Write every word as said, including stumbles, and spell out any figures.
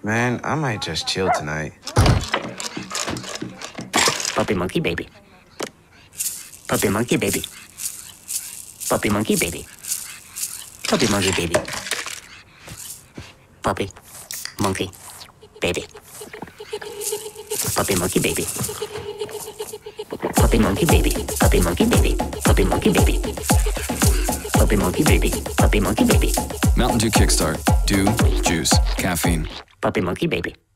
Man, I might just chill tonight. Puppy monkey baby. Puppy monkey baby. Puppy monkey baby. Puppy monkey baby. Puppy monkey baby. Puppy monkey baby. Puppy monkey baby. Puppy monkey baby. Puppy monkey baby. Puppy monkey baby. Puppy monkey baby. Mtn Kickstart. Do, juice, caffeine. Puppy monkey baby.